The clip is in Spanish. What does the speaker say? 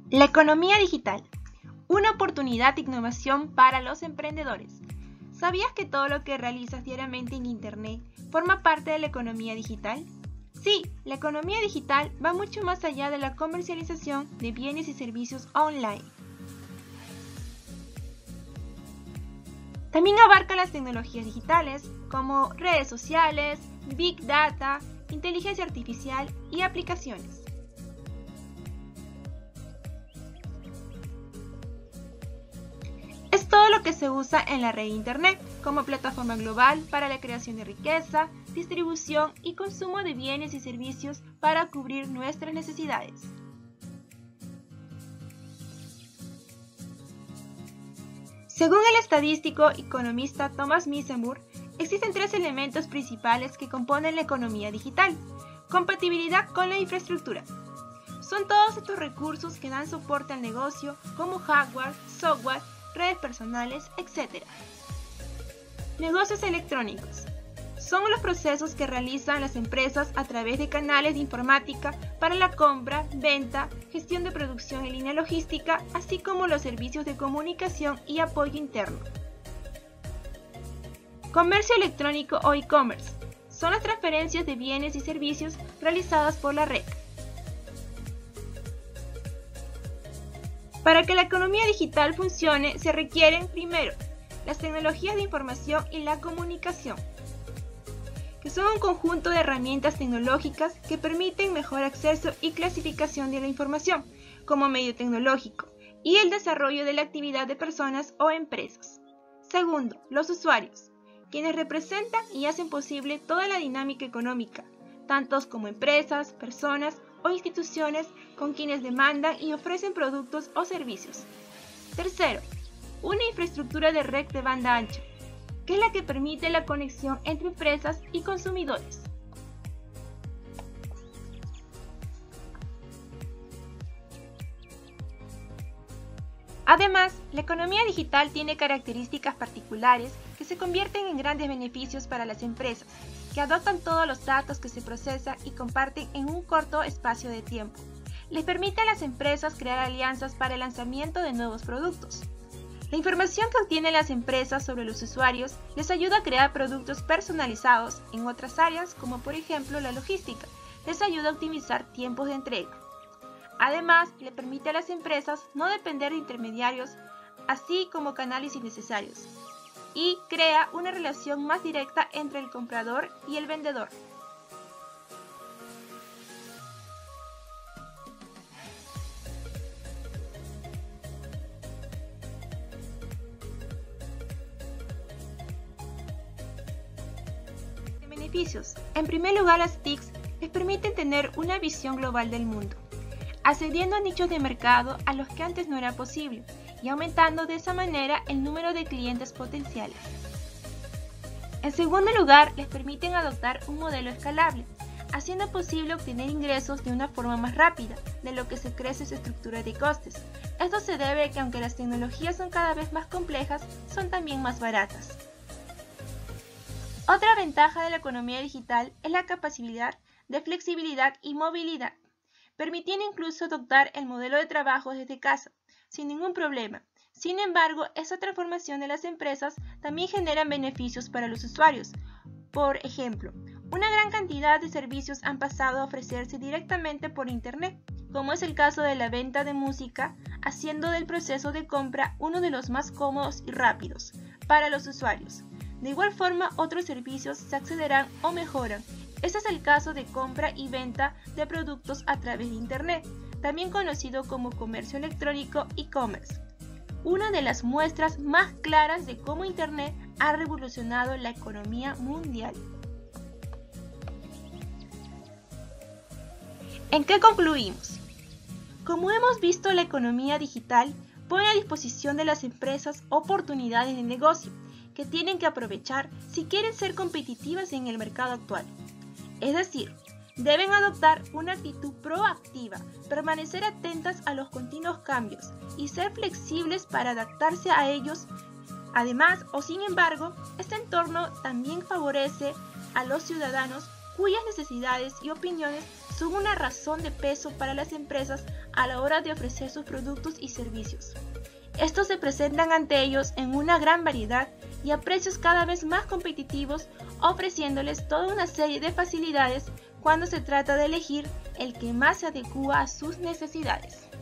La economía digital, una oportunidad de innovación para los emprendedores. ¿Sabías que todo lo que realizas diariamente en Internet forma parte de la economía digital? Sí, la economía digital va mucho más allá de la comercialización de bienes y servicios online. También abarca las tecnologías digitales como redes sociales, Big Data, inteligencia artificial y aplicaciones. Es todo lo que se usa en la red Internet como plataforma global para la creación de riqueza, distribución y consumo de bienes y servicios para cubrir nuestras necesidades. Según el estadístico economista Thomas Missenburg, existen tres elementos principales que componen la economía digital. Compatibilidad con la infraestructura. Son todos estos recursos que dan soporte al negocio como hardware, software, redes personales, etc. Negocios electrónicos. Son los procesos que realizan las empresas a través de canales de informática para la compra, venta, gestión de producción en línea logística, así como los servicios de comunicación y apoyo interno. Comercio electrónico o e-commerce. Son las transferencias de bienes y servicios realizadas por la red. Para que la economía digital funcione, se requieren, primero, las tecnologías de información y la comunicación, que son un conjunto de herramientas tecnológicas que permiten mejor acceso y clasificación de la información como medio tecnológico y el desarrollo de la actividad de personas o empresas. Segundo, los usuarios, quienes representan y hacen posible toda la dinámica económica, tantos como empresas, personas o instituciones con quienes demandan y ofrecen productos o servicios. Tercero, una infraestructura de red de banda ancha, que es la que permite la conexión entre empresas y consumidores. Además, la economía digital tiene características particulares que se convierten en grandes beneficios para las empresas, que adoptan todos los datos que se procesan y comparten en un corto espacio de tiempo. Les permite a las empresas crear alianzas para el lanzamiento de nuevos productos. La información que obtienen las empresas sobre los usuarios les ayuda a crear productos personalizados en otras áreas, como por ejemplo la logística. Les ayuda a optimizar tiempos de entrega. Además, le permite a las empresas no depender de intermediarios, así como canales innecesarios, y crea una relación más directa entre el comprador y el vendedor. Beneficios. En primer lugar, las TICs les permiten tener una visión global del mundo, accediendo a nichos de mercado a los que antes no era posible y aumentando de esa manera el número de clientes potenciales. En segundo lugar, les permiten adoptar un modelo escalable, haciendo posible obtener ingresos de una forma más rápida, de lo que se crece su estructura de costes. Esto se debe a que aunque las tecnologías son cada vez más complejas, son también más baratas. Otra ventaja de la economía digital es la capacidad de flexibilidad y movilidad, permitiendo incluso adoptar el modelo de trabajo desde casa, sin ningún problema. Sin embargo, esta transformación de las empresas también genera beneficios para los usuarios. Por ejemplo, una gran cantidad de servicios han pasado a ofrecerse directamente por Internet, como es el caso de la venta de música, haciendo del proceso de compra uno de los más cómodos y rápidos para los usuarios. De igual forma, otros servicios se accederán o mejoran. Este es el caso de compra y venta de productos a través de Internet, también conocido como comercio electrónico e-commerce. Una de las muestras más claras de cómo Internet ha revolucionado la economía mundial. ¿En qué concluimos? Como hemos visto, la economía digital pone a disposición de las empresas oportunidades de negocio que tienen que aprovechar si quieren ser competitivas en el mercado actual. Es decir, deben adoptar una actitud proactiva, permanecer atentas a los continuos cambios y ser flexibles para adaptarse a ellos. Además, o sin embargo, este entorno también favorece a los ciudadanos cuyas necesidades y opiniones son una razón de peso para las empresas a la hora de ofrecer sus productos y servicios. Estos se presentan ante ellos en una gran variedad y a precios cada vez más competitivos, ofreciéndoles toda una serie de facilidades cuando se trata de elegir el que más se adecúa a sus necesidades.